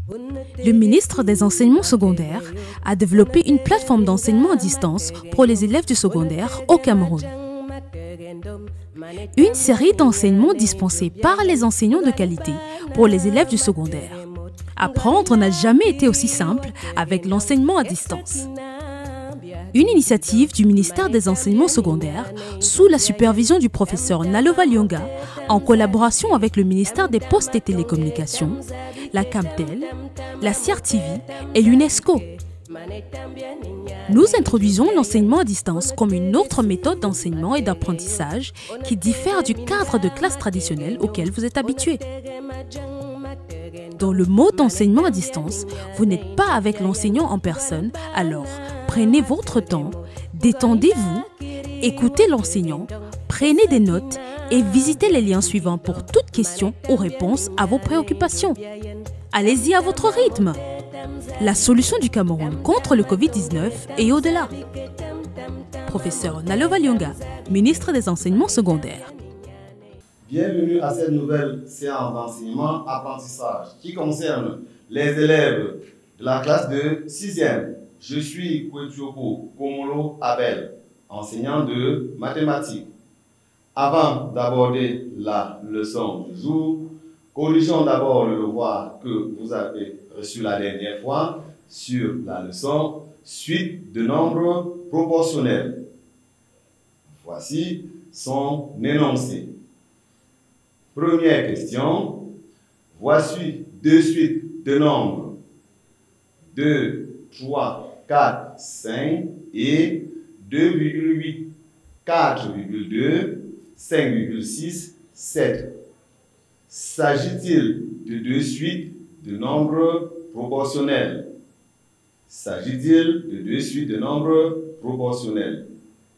Le ministre des Enseignements secondaires a développé une plateforme d'enseignement à distance pour les élèves du secondaire au Cameroun. Une série d'enseignements dispensés par les enseignants de qualité pour les élèves du secondaire. Apprendre n'a jamais été aussi simple avec l'enseignement à distance. Une initiative du ministère des Enseignements secondaires sous la supervision du professeur Nalova Lyonga en collaboration avec le ministère des Postes et Télécommunications, la CAMTEL, la CRTV et l'UNESCO. Nous introduisons l'enseignement à distance comme une autre méthode d'enseignement et d'apprentissage qui diffère du cadre de classe traditionnel auquel vous êtes habitué. Dans le mode d'enseignement à distance, vous n'êtes pas avec l'enseignant en personne, alors prenez votre temps, détendez-vous, écoutez l'enseignant, prenez des notes et visitez les liens suivants pour toute question ou réponse à vos préoccupations. Allez-y à votre rythme. La solution du Cameroun contre le Covid-19 et au-delà. Professeur Nalova Lyonga, ministre des Enseignements secondaires. Bienvenue à cette nouvelle séance d'enseignement-apprentissage qui concerne les élèves de la classe de 6e. Je suis Kwetuoko Komolo Abel, enseignant de mathématiques. Avant d'aborder la leçon du jour, corrigeons d'abord le devoir que vous avez reçu la dernière fois sur la leçon suite de nombres proportionnels. Voici son énoncé. Première question, voici deux suites de nombres 2, 3, 4, 5 et 2,8, 4,2, 5,6, 7. S'agit-il de deux suites de nombres proportionnels? S'agit-il de deux suites de nombres proportionnels?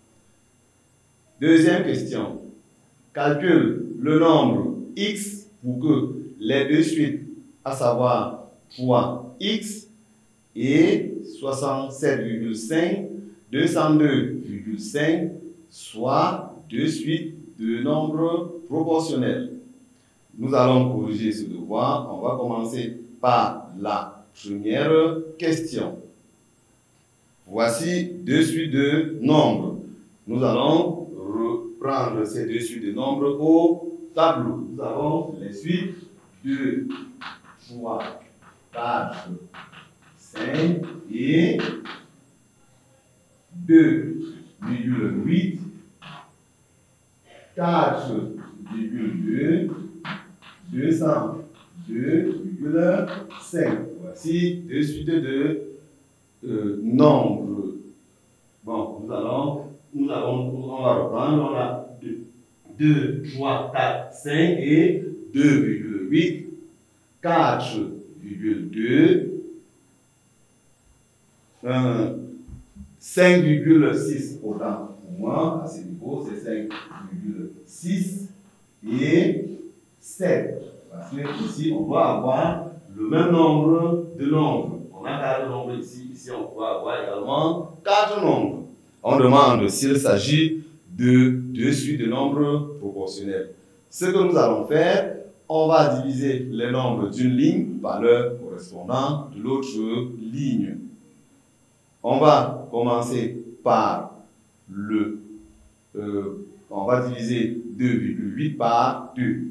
Deuxième question. Calcule le nombre x pour que les deux suites, à savoir 3x et 67,5, 202,5, soient deux suites de nombres proportionnels. Nous allons corriger ce devoir. On va commencer par la première question. Voici deux suites de nombres. Nous allons reprendre ces deux suites de nombres au tableau. Nous avons les suites 2, 3, 4, 5 et 2,8, 4,2, 202,5. Voici deux suites de nombres. Bon, on va reprendre. On a 2, 3, 4, 5 et 2,8, 4,2, 5,6 autant pour moi, à ce niveau, c'est 5,6 et 7. Parce que ici, on doit avoir le même nombre de nombres. On a 4 nombres ici, ici on doit avoir également 4 nombres. On demande s'il s'agit de deux suites de nombres proportionnels. Ce que nous allons faire, on va diviser les nombres d'une ligne par leur correspondant de l'autre ligne. On va commencer par on va diviser 2,8 par 2.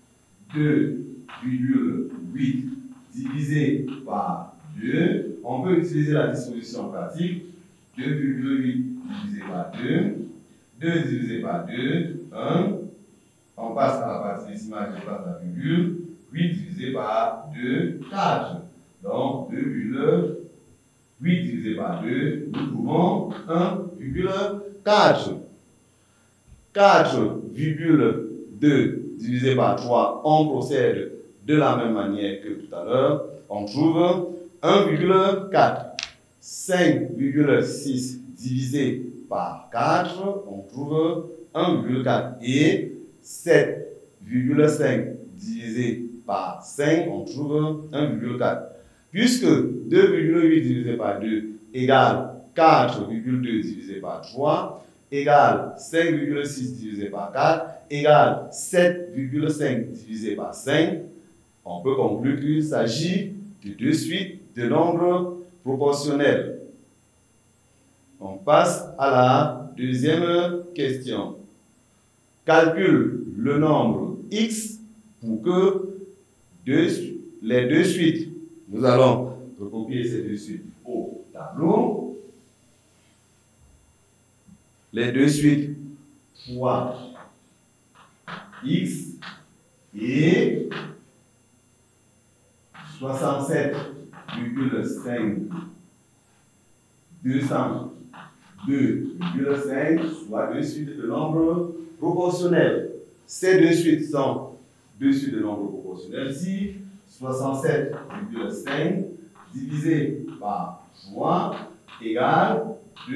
2,8 divisé par 2. On peut utiliser la disposition pratique. 2,8 divisé par 2. 2 divisé par 2, 1. On passe à la partie décimale, je passe la virgule. 8 divisé par 2, 4. Donc 2,8 divisé par 2, nous trouvons 1,4. 4,2 divisé par 3, on procède de la même manière que tout à l'heure. On trouve 1,4. 5,6 divisé par 4, on trouve 1,4. Et 7,5 divisé par 5, on trouve 1,4. Puisque 2,8 divisé par 2 égale 4,2 divisé par 3, égale 5,6 divisé par 4, égale 7,5 divisé par 5, on peut conclure qu'il s'agit de deux suites de nombres proportionnels. On passe à la deuxième question. Calcule le nombre x pour que les deux suites, nous allons recopier ces deux suites au tableau. Les deux suites fois x et 67,5 202,5 soit deux suites de nombres proportionnels. Ces deux suites sont deux suites de nombres proportionnels. Si 67,5 divisé par 3 égale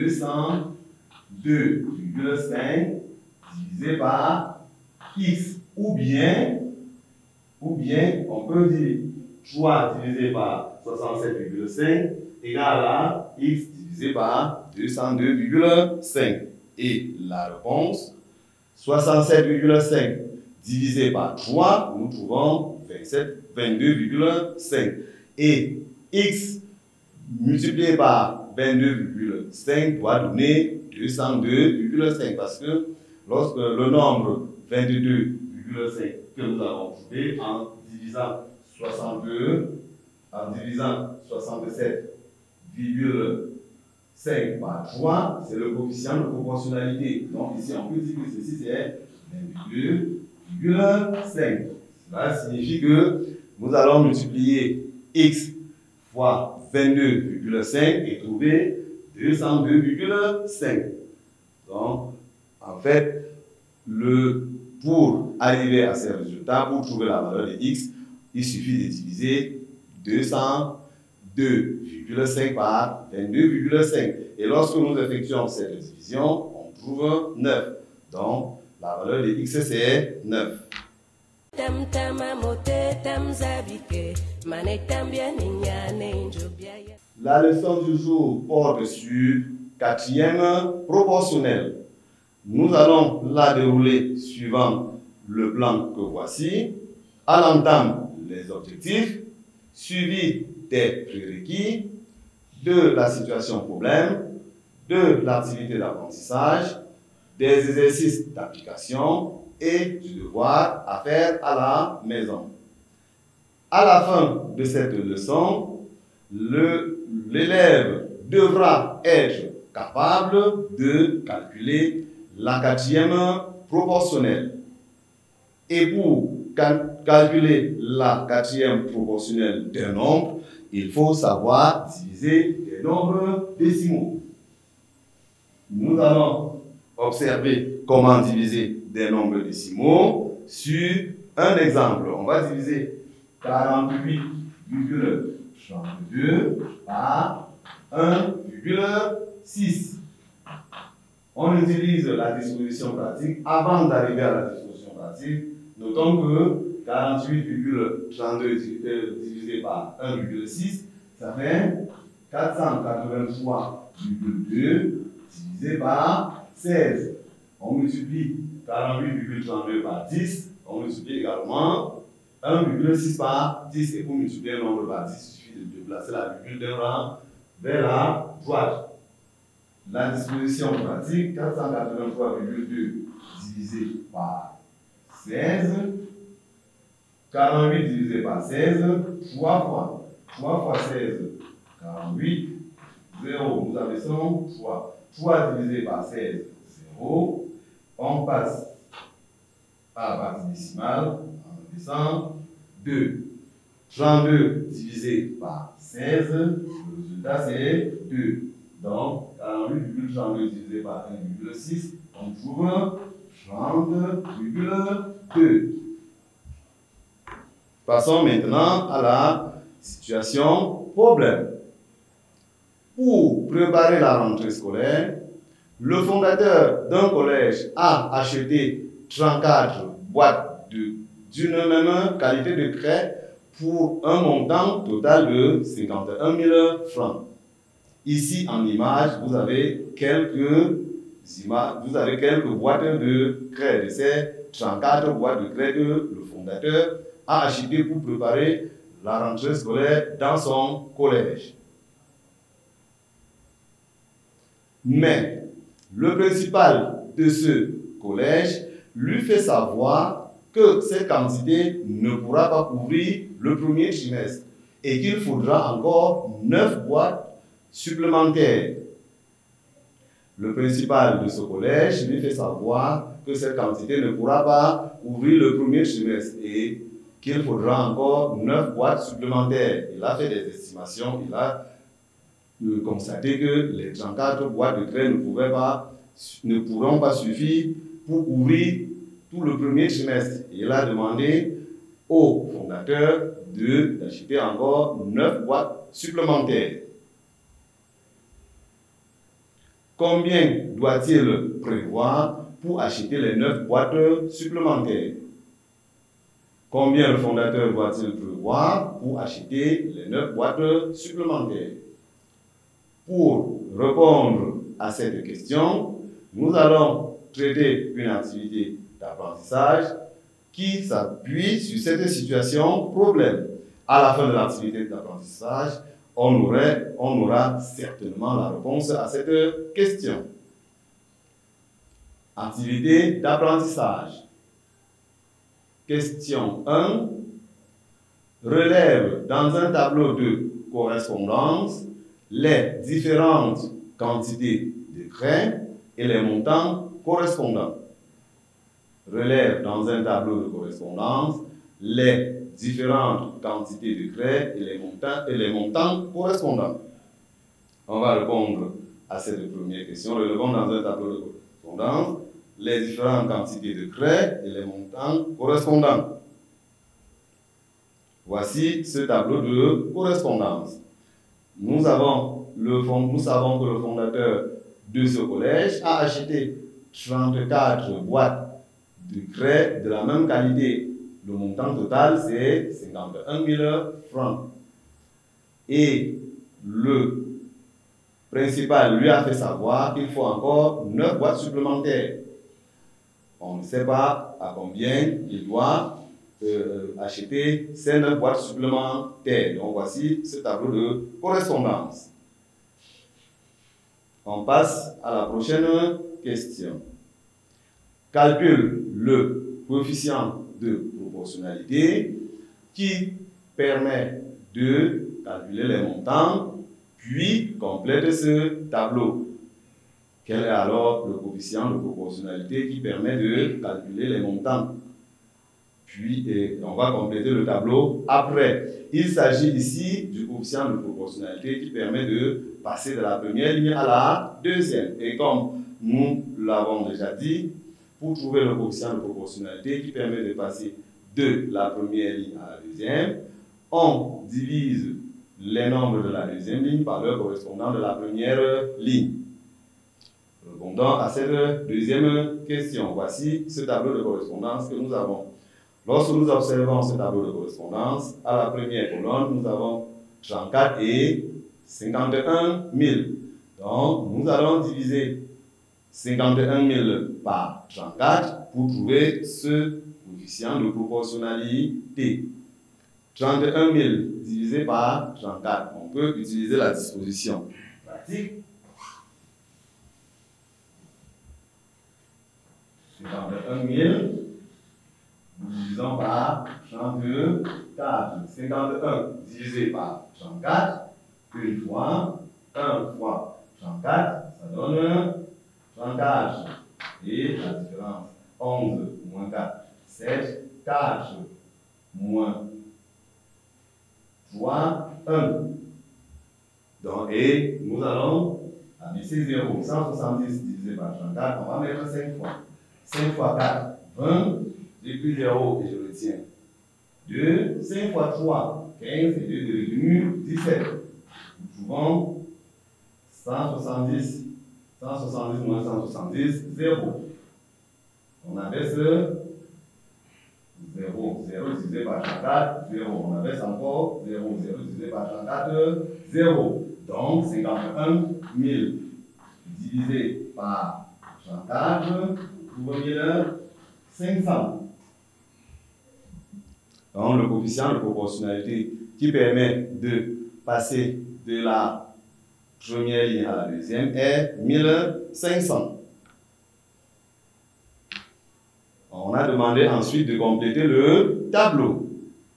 202,5 divisé par x. Ou bien on peut dire 3 divisé par 67,5 égale à x divisé par 202,5. Et la réponse, 67,5 divisé par 3, nous trouvons 22,5. Et x multiplié par 22,5 doit donner 202,5 parce que lorsque le nombre 22,5 que nous avons trouvé en divisant 67,5 par 3, c'est le coefficient de proportionnalité. Donc ici, on peut dire que ceci c'est 22,5. Cela signifie que nous allons multiplier x fois 22,5 et trouver 202,5. Donc, en fait, pour arriver à ces résultats, pour trouver la valeur de x, il suffit de diviser 202,5 par 22,5. Et lorsque nous effectuons cette division, on trouve 9. Donc, la valeur de x, c'est 9. La leçon du jour porte sur quatrième proportionnel. Nous allons la dérouler suivant le plan que voici. À l'entame, les objectifs, suivi des prérequis, de la situation problème, de l'activité d'apprentissage, des exercices d'application et du devoir à faire à la maison. À la fin de cette leçon, l'élève devra être capable de calculer la quatrième proportionnelle. Et pour calculer la quatrième proportionnelle d'un nombre, il faut savoir diviser des nombres décimaux. Nous allons observer comment diviser des nombres décimaux sur un exemple. On va diviser 48,32 par 1,6. On utilise la disposition pratique. Avant d'arriver à la disposition pratique, notons que 48,32 divisé par 1,6, ça fait 483,2 divisé par 16. On multiplie 48,32 par 10, on multiplie également 1,6 par 10. Et pour multiplier un nombre par 10, il suffit de déplacer la virgule d'un rang vers la droite. La disposition pratique, 483,2 divisé par 16, 48 divisé par 16, 3 fois. 3 fois 16, 48, 0. Nous abaissons 3. 3 divisé par 16, 0. On passe à la partie décimale, on descend 2. 32 divisé par 16, le résultat c'est 2. Donc, 48,32 divisé par 1,6, on trouve 30,2. Passons maintenant à la situation problème. Pour préparer la rentrée scolaire, le fondateur d'un collège a acheté 34 boîtes d'une même qualité de craie pour un montant total de 51 000 francs. Ici, en image, vous avez quelques boîtes de craie, de ces 34 boîtes de craie que le fondateur a achetées pour préparer la rentrée scolaire dans son collège. Mais le principal de ce collège lui fait savoir que cette quantité ne pourra pas couvrir le premier trimestre et qu'il faudra encore 9 boîtes supplémentaires. Le principal de ce collège lui fait savoir que cette quantité ne pourra pas couvrir le premier trimestre et qu'il faudra encore 9 boîtes supplémentaires. Il a fait des estimations, il a constaté que les 34 boîtes de craie ne pourront pas suffire pour couvrir tout le premier trimestre. Et il a demandé au fondateur d'acheter encore 9 boîtes supplémentaires. Combien doit-il prévoir pour acheter les 9 boîtes supplémentaires? Combien le fondateur doit-il prévoir pour acheter les 9 boîtes supplémentaires? Pour répondre à cette question, nous allons traiter une activité d'apprentissage qui s'appuie sur cette situation problème. À la fin de l'activité d'apprentissage, on aura certainement la réponse à cette question. Activité d'apprentissage. Question 1. Relève dans un tableau de correspondance les différentes quantités de craie et les montants correspondants. Relève dans un tableau de correspondance les différentes quantités de craie et les montants correspondants. On va répondre à cette première question. Relevons dans un tableau de correspondance les différentes quantités de craie et les montants correspondants. Voici ce tableau de correspondance. Nous savons que le fondateur de ce collège a acheté 34 boîtes de craie de la même qualité. Le montant total, c'est 51 000 francs. Et le principal lui a fait savoir qu'il faut encore 9 boîtes supplémentaires. On ne sait pas à combien il doit acheter ces 9 boîtes supplémentaires. Donc voici ce tableau de correspondance. On passe à la prochaine question. Calcule le coefficient de proportionnalité qui permet de calculer les montants, puis complète ce tableau. Quel est alors le coefficient de proportionnalité qui permet de calculer les montants? Puis on va compléter le tableau après. Il s'agit ici du coefficient de proportionnalité qui permet de passer de la première ligne à la deuxième. Et comme nous l'avons déjà dit, pour trouver le coefficient de proportionnalité qui permet de passer de la première ligne à la deuxième, on divise les nombres de la deuxième ligne par leur correspondant de la première ligne. Répondons à cette deuxième question. Voici ce tableau de correspondance que nous avons. Lorsque nous observons ce tableau de correspondance, à la première colonne, nous avons 34 et 51 000. Donc, nous allons diviser 51 000 par 34 pour trouver ce coefficient de proportionnalité. 31 000 divisé par 34. On peut utiliser la disposition pratique. 51 000 divisons par 34. 51 divisé par 34. Une fois, 1 fois 34, ça donne 34. Et la différence, 11 moins 4, 7, 4 moins 3, 1. Donc, et nous allons abaisser 0. 170 divisé par 34, on va mettre 5 fois. 5 fois 4, 20. J'ai pris 0 et je retiens 2. 5 fois 3, 15 et 2 de revenu, 17. Nous trouvons 170 moins 170, 0. On abaisse 0. 0 divisé par 34, 0. On abaisse encore 0. 0 divisé par 34, 0. Donc 51 000 divisé par 34, nous trouvons 500. Donc le coefficient de proportionnalité qui permet de passer de la première ligne à la deuxième est 1500. On a demandé ensuite de compléter le tableau.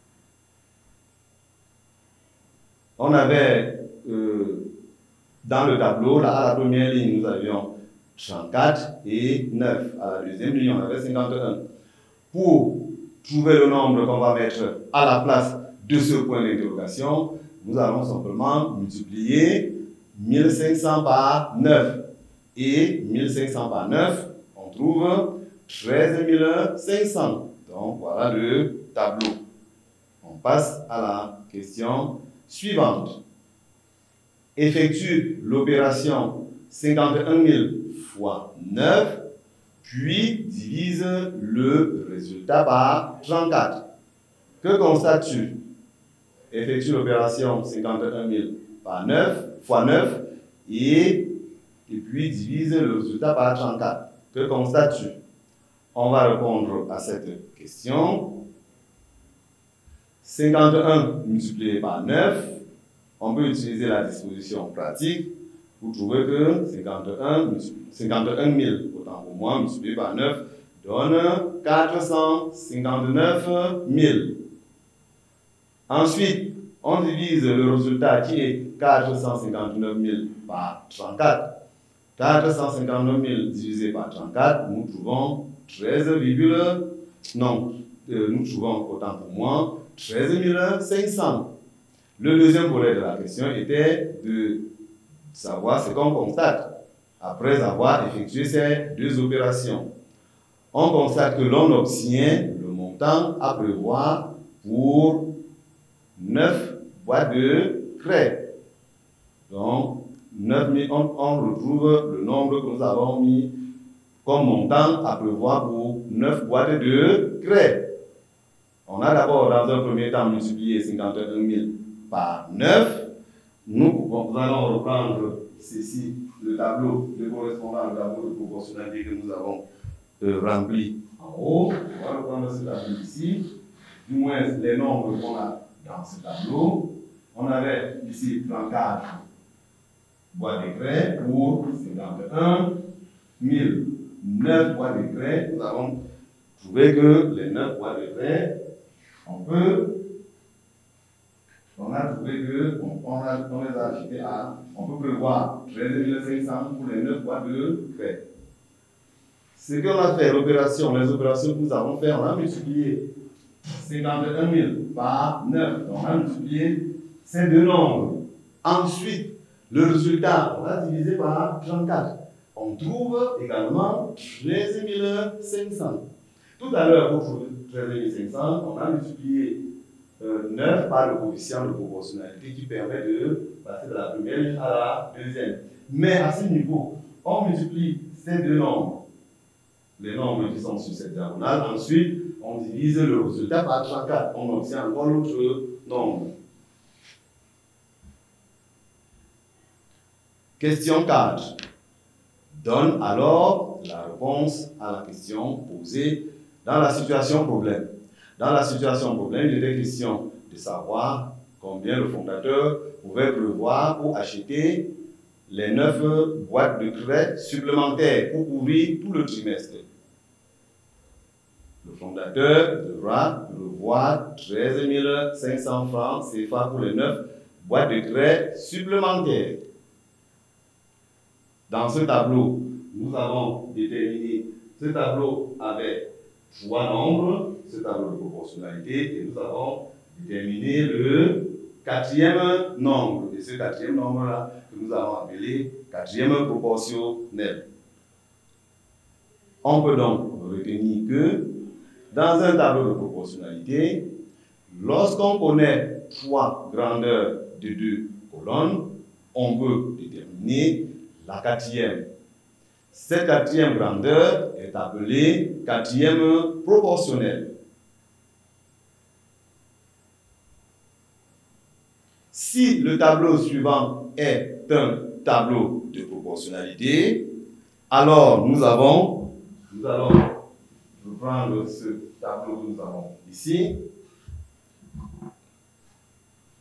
On avait dans le tableau, là, à la première ligne, nous avions 34 et 9. À la deuxième ligne, on avait 51. Pour trouver le nombre qu'on va mettre à la place de ce point d'interrogation, nous allons simplement multiplier 1500 par 9. Et 1500 par 9, on trouve 13 500. Donc voilà le tableau. On passe à la question suivante. Effectue l'opération 51 000 fois 9, puis divise le résultat par 34. Que constates-tu? Effectue l'opération 51 000 par 9 fois 9 et puis divise le résultat par 34. Que constates-tu? On va répondre à cette question. 51 multiplié par 9, on peut utiliser la disposition pratique pour trouver que 51 000, autant pour moi, multiplié par 9, donne 459 000. Ensuite, on divise le résultat qui est 459 000 par 34. 459 000 divisé par 34, nous trouvons 13, nous trouvons autant pour moi 13 500. Le deuxième volet de la question était de savoir ce qu'on constate après avoir effectué ces deux opérations. On constate que l'on obtient le montant à prévoir pour 9 boîtes de craie. Donc, 9 000, on retrouve le nombre que nous avons mis comme montant à prévoir pour 9 boîtes de craie. On a d'abord, dans un premier temps, multiplié 51 000 par 9. Nous allons reprendre ceci, le tableau, le correspondant au tableau de proportionnalité que nous avons rempli en haut. On va reprendre ce tableau ici, du moins les nombres qu'on a dans ce tableau. On avait ici 34 boîtes de craie pour 51 000. 9 boîtes de craie. Nous avons trouvé que les 9 boîtes de craie, on a trouvé que on les a achetés à, on peut prévoir 13 500 pour les 9 boîtes de craie. Ce qu'on a fait, les opérations que nous avons fait, on a multiplié 51 000 par 9. Donc on a multiplié ces deux nombres. Ensuite, le résultat, on l'a divisé par 34. On trouve également 13 500. Tout à l'heure, pour trouver 13 500, on a multiplié 9 par le coefficient de proportionnalité qui permet de passer de la première ligne à la deuxième. Mais à ce niveau, on multiplie ces deux nombres, les nombres qui sont sur cette diagonale. Ensuite, on divise le résultat par 34. On obtient encore l'autre nombre. Question 4. Donne alors la réponse à la question posée dans la situation problème. Dans la situation problème, il était question de savoir combien le fondateur pouvait prévoir pour acheter les 9 boîtes de craie supplémentaires pour couvrir tout le trimestre. Le fondateur devra prévoir 13 500 francs CFA pour les 9 boîtes de craie supplémentaires. Dans ce tableau, nous avons déterminé, ce tableau avait 3 nombres, ce tableau de proportionnalité, et nous avons déterminé le 4e nombre. Et ce 4e nombre-là, que nous avons appelé 4e proportionnel. On peut donc retenir que dans un tableau de proportionnalité, lorsqu'on connaît 3 grandeurs de 2 colonnes, on peut déterminer la 4e. Cette 4e grandeur est appelée 4e proportionnelle. Si le tableau suivant est un tableau de proportionnalité, alors nous allons reprendre ce tableau que nous avons ici.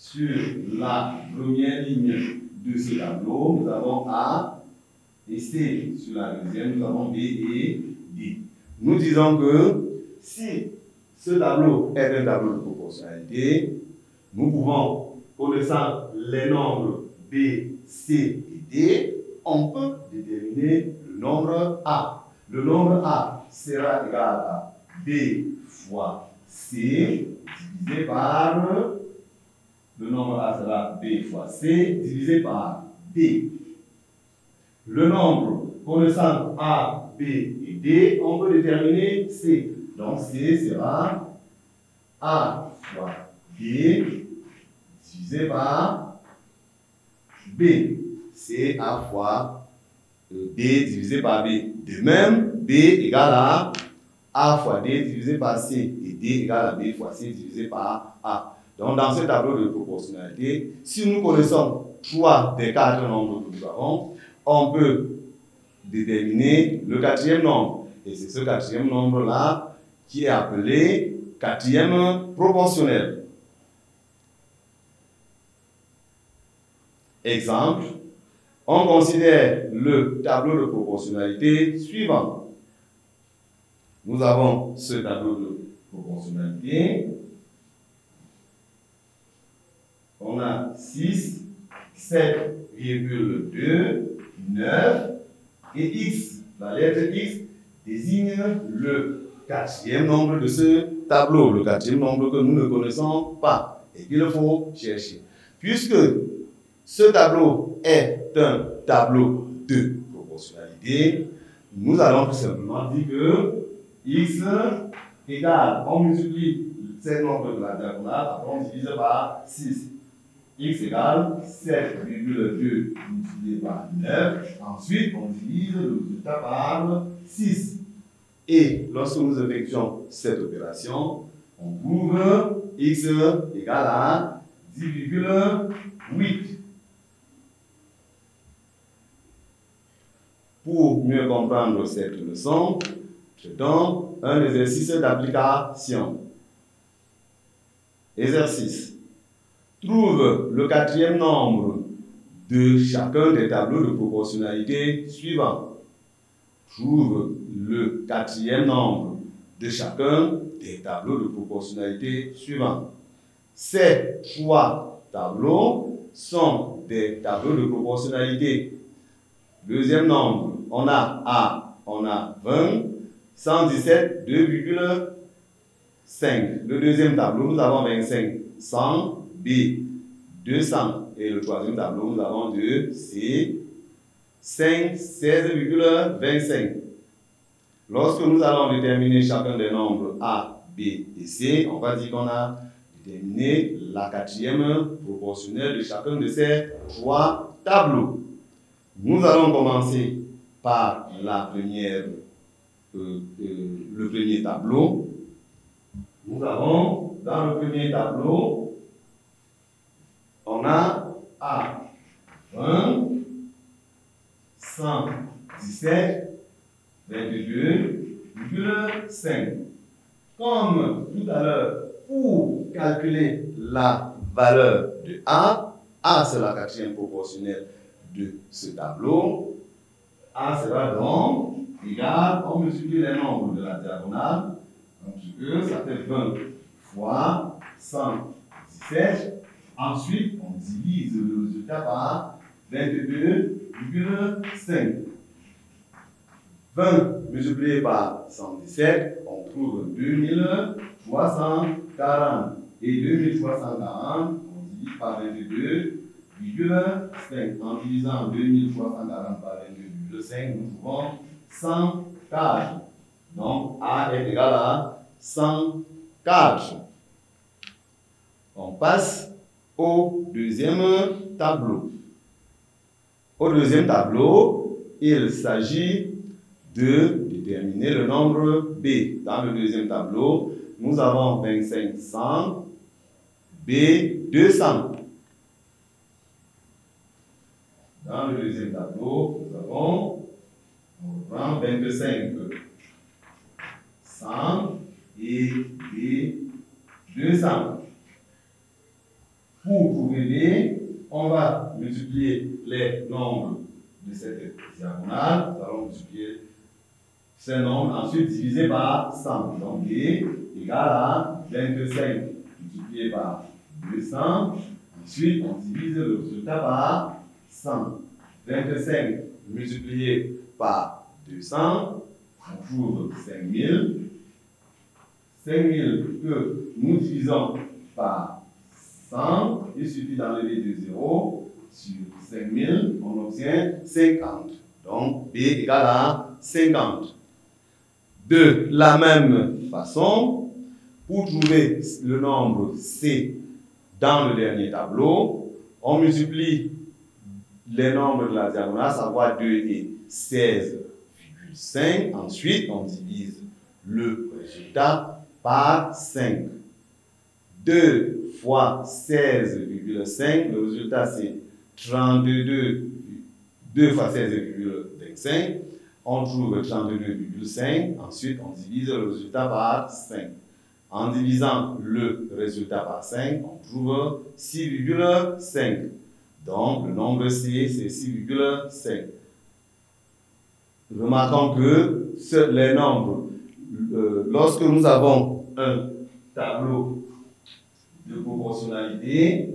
sur la première ligne de ce tableau, nous avons A et C. Sur la deuxième, nous avons B et D. Nous disons que si ce tableau est un tableau de proportionnalité, nous pouvons, connaissant les nombres B, C et D, on peut déterminer le nombre A. Le nombre A sera égal à B fois C divisé par, le nombre A sera B fois C divisé par D. Le nombre connaissant A, B et D, on peut déterminer C. Donc C sera A fois D divisé par B. C A fois D divisé par B. De même, B égale à A fois D divisé par C et D égale à B fois C divisé par A. Donc, dans ce tableau de proportionnalité, si nous connaissons 3 des 4 nombres que nous avons, on peut déterminer le quatrième nombre. Et c'est ce quatrième nombre-là qui est appelé quatrième proportionnel. Exemple, on considère le tableau de proportionnalité suivant. Nous avons ce tableau de proportionnalité. On a 6, 7,2, 9 et X. La lettre X désigne le quatrième nombre de ce tableau, le quatrième nombre que nous ne connaissons pas et qu'il faut chercher. Puisque ce tableau est un tableau de proportionnalité, nous allons tout simplement dire que X égale, on multiplie ces nombres de la diagonale, après on divise par 6. X égale 7,2 multiplié par 9. Ensuite, on divise le résultat par 6. Et lorsque nous effectuons cette opération, on trouve X égale à 10,8. Pour mieux comprendre cette leçon, je donne un exercice d'application. Exercice. Trouve le quatrième nombre de chacun des tableaux de proportionnalité suivants. Trouve le quatrième nombre de chacun des tableaux de proportionnalité suivants. Ces 3 tableaux sont des tableaux de proportionnalité. Deuxième nombre, on a A, on a 20, 117, 2,5. Le deuxième tableau, nous avons 25, 100, B, 200. Et le troisième tableau, nous avons 2, C, 5, 16,25. Lorsque nous allons déterminer chacun des nombres A, B et C, on va dire qu'on a déterminé la quatrième proportionnelle de chacun de ces 3 tableaux. Nous allons commencer par le premier tableau. Nous avons dans le premier tableau, on a A 20, 117, 22,5. Comme tout à l'heure, pour calculer la valeur de A c'est la quatrième proportionnelle de ce tableau. A sera donc égal, on multiplie les nombres de la diagonale, entre eux, ça fait 20 fois 117. Ensuite, on divise le résultat par 22,5. 20 multiplié par 117, on trouve 2340. Et 2340, on divise par 22,5. En divisant 2340 par 22,5, nous trouvons 104. Donc, A est égal à 104. On passe au deuxième tableau. Au deuxième tableau, il s'agit de déterminer le nombre B. Dans le deuxième tableau, nous avons 25, 100, B, 200. Dans le deuxième tableau, nous avons, on prend 25, 100 et B, 200. Pour B, on va multiplier les nombres de cette diagonale. Nous allons multiplier ces nombres, ensuite divisé par 100. Donc B égale à 25 multiplié par 200. Ensuite, on divise le résultat par 100. 25 multiplié par 200, on trouve 5000. 5000 que nous divisons par 100, il suffit d'enlever 2 zéros. Sur 5000, on obtient 50. Donc, B égale à 50. De la même façon, pour trouver le nombre C dans le dernier tableau, on multiplie les nombres de la diagonale, savoir 2 et 16,5. Ensuite, on divise le résultat par 5. 2 fois 16,5, le résultat c'est 32, 2 fois 16,25. On trouve 32,5. Ensuite, on divise le résultat par 5. En divisant le résultat par 5, on trouve 6,5. Donc, le nombre C, c'est 6,5. Remarquons que les nombres, lorsque nous avons un tableau de proportionnalité,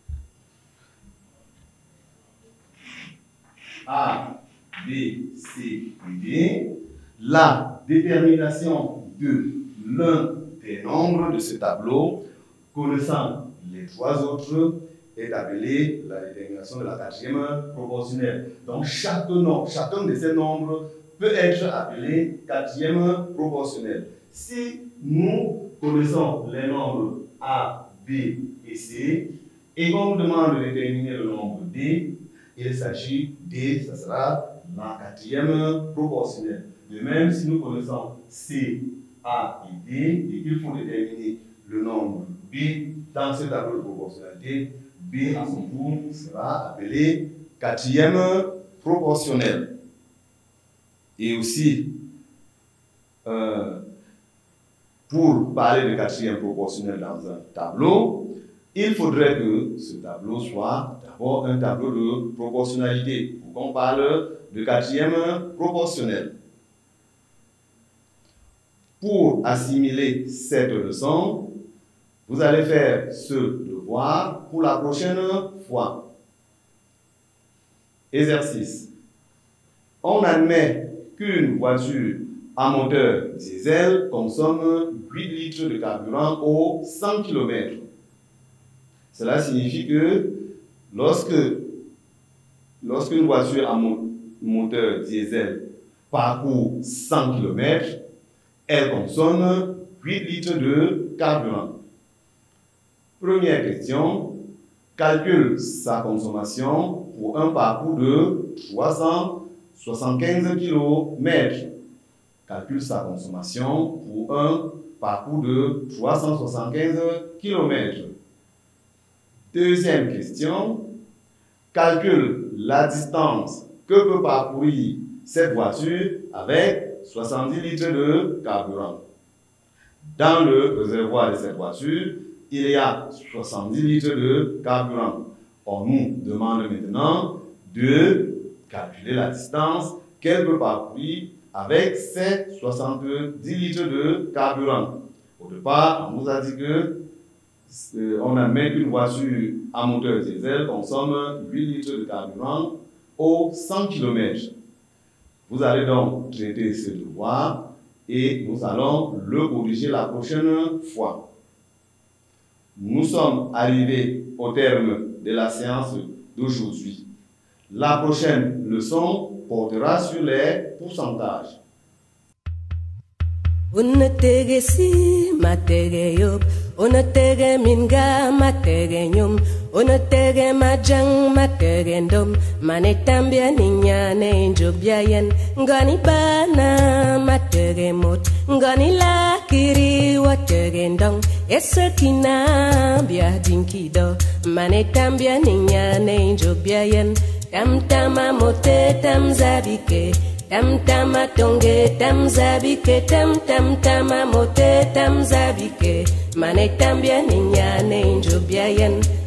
A, B, C et D, la détermination de l'un des nombres de ce tableau, connaissant les trois autres, est appelée la détermination de la quatrième proportionnelle. Donc chacun de ces nombres peut être appelé quatrième proportionnelle. Si nous connaissons les nombres A, B et C, et qu'on nous demande de déterminer le nombre D, il s'agit D, ça sera la quatrième proportionnelle. De même, si nous connaissons C, A et D, et qu'il faut déterminer le nombre B dans ce tableau de proportionnalité, B à son tour sera appelé quatrième proportionnelle. Et aussi, pour parler de quatrième proportionnelle dans un tableau, il faudrait que ce tableau soit d'abord un tableau de proportionnalité, pour qu'on parle de quatrième proportionnelle. Pour assimiler cette leçon, vous allez faire ce devoir pour la prochaine fois. Exercice. On admet qu'une voiture à moteur diesel consomme 8 litres de carburant au 100 km. Cela signifie que lorsqu'une voiture à moteur diesel parcourt 100 km, elle consomme 8 litres de carburant. Première question, calcule sa consommation pour un parcours de 375 km. Calcule sa consommation pour un parcours de 375 km. Deuxième question, calcule la distance que peut parcourir cette voiture avec 70 litres de carburant. Dans le réservoir de cette voiture, il y a 70 litres de carburant. On nous demande maintenant de calculer la distance qu'elle peut parcourir avec ces 70 litres de carburant. Au départ, on nous a dit que on admet qu'une voiture à moteur diesel consomme 8 litres de carburant au 100 km. Vous allez donc traiter ce devoir et nous allons le corriger la prochaine fois. Nous sommes arrivés au terme de la séance d'aujourd'hui. La prochaine leçon portera sur les pourcentages. Unategesi mategeyop, unatege minga mategenyum, unatege majang mategendom, manetambia ninyane njobyayen, ngani bana mategemot, ngani lakiri wategendong, esekina bia dinkido, manetambia ninyane njobyayen, tamtama mote tamzabike. Tam tama tonge tam zabike tam tama mote tam zabike mane tambia ninyane njobyayen